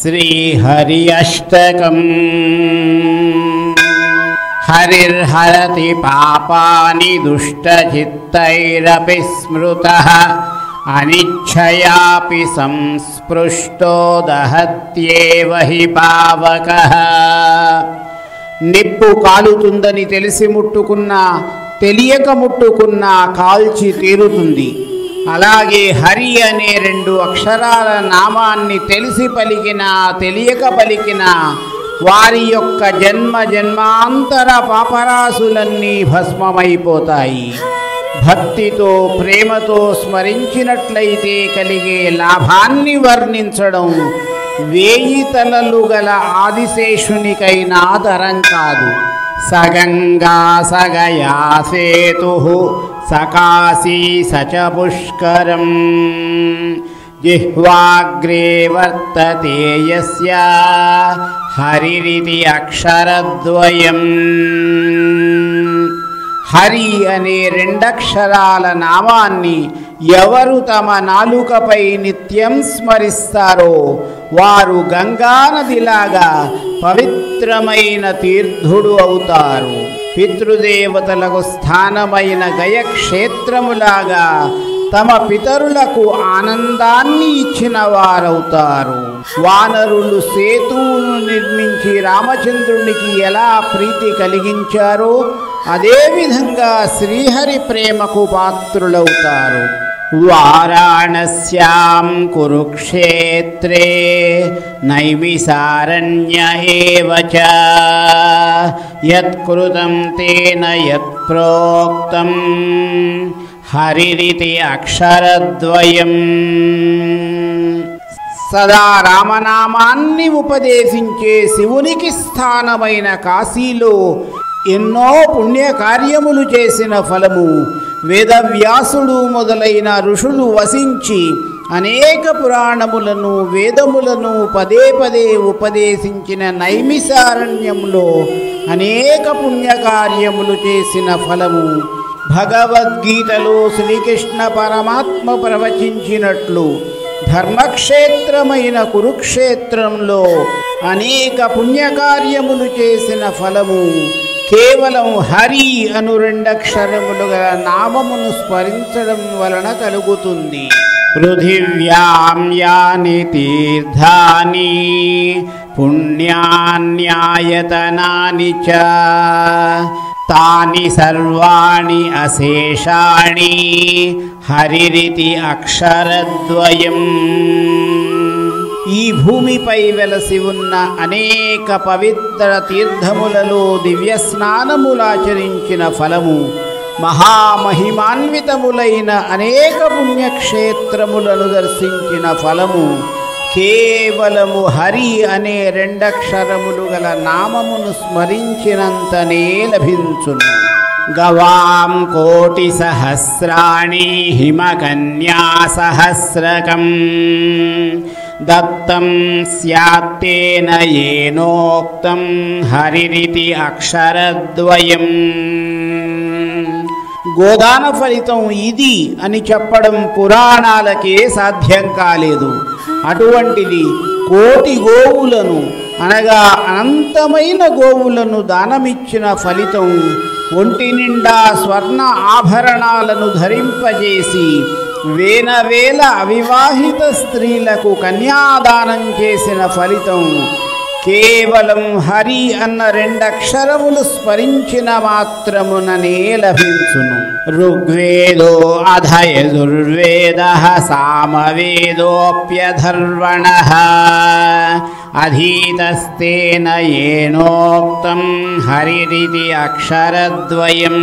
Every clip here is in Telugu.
श्रीहरि अष्टकम्। हरिर्हरति पापानि दुष्टचित्तैरपि स्मृतः अनिच्छयापि संस्पृष्टो दहत्येव हि पावकः। నిప్పు కాలుతుందని తెలిసి ముట్టుకున్నా తెలియక ముట్టుకున్నా కాల్చి తీరుతుంది. అలాగే హరి అనే రెండు అక్షరాల నామాన్ని తెలిసి పలికినా తెలియక పలికినా వారి యొక్క జన్మ జన్మాంతర పాపరాశులన్నీ భస్మమైపోతాయి. భక్తితో ప్రేమతో స్మరించినట్లయితే కలిగే లాభాన్ని వర్ణించడం వేయి తలలు గల ఆదిశేషునికైనా తరం కాదు. సగంగా సగయా సేతు సకాశీ సచ పుష్కరం జిహ్వాగ్రే వర్తతే యస్య హరిరితి అక్షరద్వయం. హరి అనే రెండక్షరాల నామాన్ని ఎవరు తమ నాలుకపై నిత్యం స్మరిస్తారో వారు గంగా నదిలాగా పవిత్రమైన తీర్థుడు అవుతారు. పితృదేవతలకు స్థానమైన గయక్షేత్రములాగా తమ పితరులకు ఆనందాన్ని ఇచ్చిన వారవుతారు. వానరులు సేతువును నిర్మించి రామచంద్రునికి ఎలా ప్రీతి కలిగించారో అదేవిధంగా శ్రీహరి ప్రేమకు పాత్రులవుతారు. వారాణస్యాం కురుక్షేత్రే నైమిసారణ్య ఏవ చ యత్కృతం తేన యత్ప్రోక్తం హరిరితి అక్షరద్వయం. సదా రామనామాన్ని ఉపదేశించే శివునికి స్థానమైన కాశీలో ఎన్నో పుణ్యకార్యములు చేసిన ఫలము వేదవ్యాసుడు మొదలైన ఋషులు వసించి అనేక పురాణములను వేదములను పదే పదే ఉపదేశించిన నైమిసారణ్యంలో అనేక పుణ్యకార్యములు చేసిన ఫలము భగవద్గీతలో శ్రీకృష్ణ పరమాత్మ ప్రవచించినట్లు ధర్మక్షేత్రమైన కురుక్షేత్రంలో అనేక పుణ్యకార్యములు చేసిన ఫలము కేవలం హరి అను రెండక్షరములు గల నామమును స్మరించడం వలన కలుగుతుంది. పృథివ్యాం యాని తీర్థాని పుణ్యాన్యాయతనాని చ తాని సర్వాణి అశేషాణి హరిరితి అక్షరద్వయం. ఈ భూమిపై వెలసి ఉన్న అనేక పవిత్ర తీర్థములలో దివ్య స్నానములాచరించిన ఫలము మహామహిమాన్వితములైన అనేక పుణ్యక్షేత్రములను దర్శించిన ఫలము కేవలము హరి అనే రెండక్షరములు గల నామమును స్మరించినంతనే లభించును. గవాం కోటి సహస్రాణి హిమకన్యా సహస్రకం దత్తం స్యాత్తేన ఏనోక్తం హరిరితి అక్షరద్వయం. గోదాన ఫలితం ఇది అని చెప్పడం పురాణాలకే సాధ్యం కాలేదు. అటువంటిది కోటి గోవులను అనగా అనంతమైన గోవులను దానమిచ్చిన ఫలితం ఒంటి నిండా స్వర్ణ ఆభరణాలను ధరింపజేసి వేల అవివాహిత స్త్రీలకు కన్యాదానం చేసిన ఫలితం కేవలం హరి అన్న రెండక్షరములు స్మరించిన మాత్రముననే లభించును. ఋగ్వేదో అధ యజుర్వేదః సామవేదోప్యధర్వణః అధీతస్తేన ఏనోక్తం హరిరితి అక్షరద్వయం.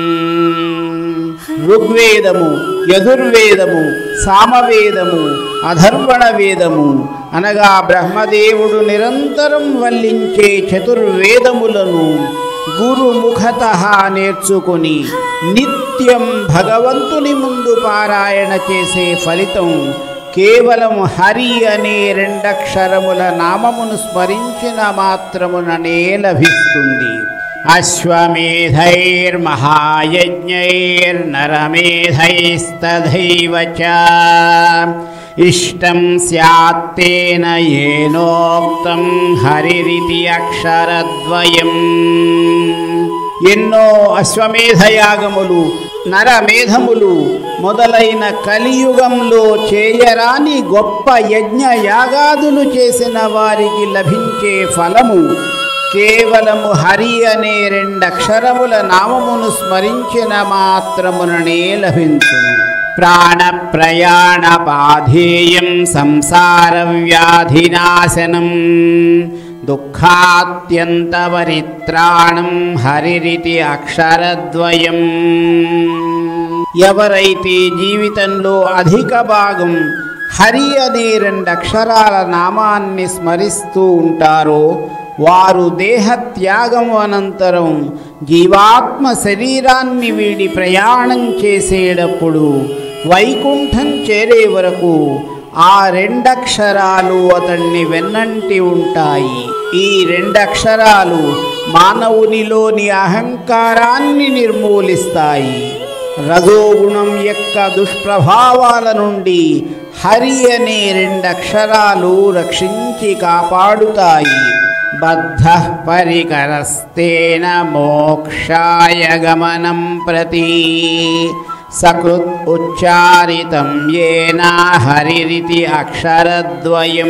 ఋగ్వేదము, యజుర్వేదము, సామవేదము, అధర్వణ వేదము అనగా బ్రహ్మదేవుడు నిరంతరం వల్లించే చతుర్వేదములను గురుముఖతః నేర్చుకుని నిత్యం భగవంతుని ముందు పారాయణ చేసే ఫలితం కేవలం హరి అనే రెండక్షరముల నామమును స్మరించిన మాత్రముననే లభిస్తుంది. అశ్వమేధైర్మహాయజ్ఞైర్నరమేధైస్తథైవ చ ఇష్టం స్యాత్తేన ఏనోక్తం హరిరితి అక్షరద్వయం. ఎన్నో అశ్వమేధయాగములు, నరమేధములు మొదలైన కలియుగంలో చేయరాని గొప్ప యజ్ఞయాగాదులు చేసిన వారికి లభించే ఫలము కేవలము హరి అనే రెండక్షరముల నామమును స్మరించిన మాత్రముననే లభించును. ప్రాణ ప్రయాణ పాధేయం సంసార వ్యాధినాశనం దుఃఖాత్యంతవరిత్రాణం హరిరితి అక్షరద్వయం. ఎవరైతే జీవితంలో అధిక భాగం హరి అనే రెండక్షరాల నామాన్ని స్మరిస్తూ ఉంటారో వారు దేహత్యాగం అనంతరం జీవాత్మ శరీరాన్ని వీడి ప్రయాణం చేసేటప్పుడు వైకుంఠం చేరే వరకు ఆ రెండక్షరాలు అతన్ని వెన్నంటి ఉంటాయి. ఈ రెండక్షరాలు మానవునిలోని అహంకారాన్ని నిర్మూలిస్తాయి. రజోగుణం యొక్క దుష్ప్రభావాల నుండి హరి అనే రెండక్షరాలు రక్షించి కాపాడుతాయి. బద్ధ పరికరస్తేన మోక్షాయ గమనం ప్రతి సకృత్ ఉచ్చారితం యేన హరిరితి అక్షరద్వయం.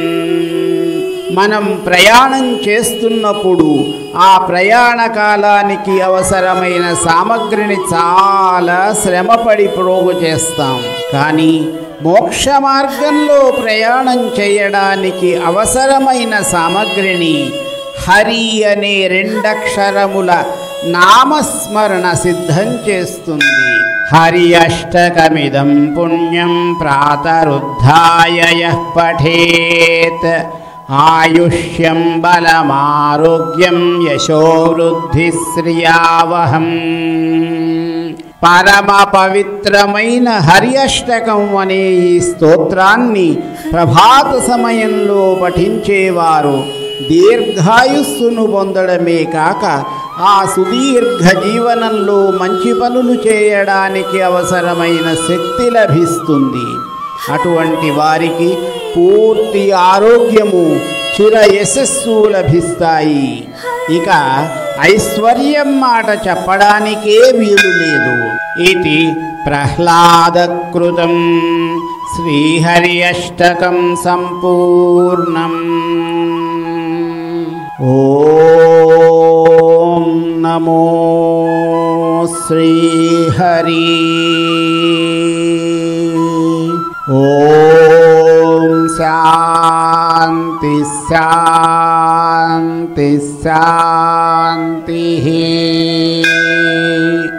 మనం ప్రయాణం చేస్తున్నప్పుడు ఆ ప్రయాణ కాలానికి అవసరమైన సామగ్రిని చాలా శ్రమపడి ప్రోగు చేస్తాం. కానీ మోక్ష మార్గంలో ప్రయాణం చేయడానికి అవసరమైన సామగ్రిని హరి అనే రెండక్షరముల నామస్మరణ సిద్ధం చేస్తుంది. హరి అష్టకమిదం పుణ్యం ప్రాతరుద్ధాయ యః పఠేత్ ఆయుష్యం బలమారోగ్యం యశోవృద్ధి శ్రియావహం. పరమ పవిత్రమైన హరి అష్టకం అనే ఈ స్తోత్రాన్ని ప్రభాత సమయంలో పఠించేవారు దీర్ఘాయుస్సును పొందడమే కాక ఆ సుదీర్ఘ జీవనంలో మంచి పనులు చేయడానికి అవసరమైన శక్తి లభిస్తుంది. అటువంటి వారికి పూర్తి ఆరోగ్యము, చిర యశస్సు లభిస్తాయి. ఇక ఐశ్వర్యం మాట చెప్పడానికే వీలు లేదు. ఇది ప్రహ్లాదకృతం శ్రీహరి అష్టకం సంపూర్ణం. ఓం నమో శ్రీహరి. ఓం శాంతి శాంతి శాంతి.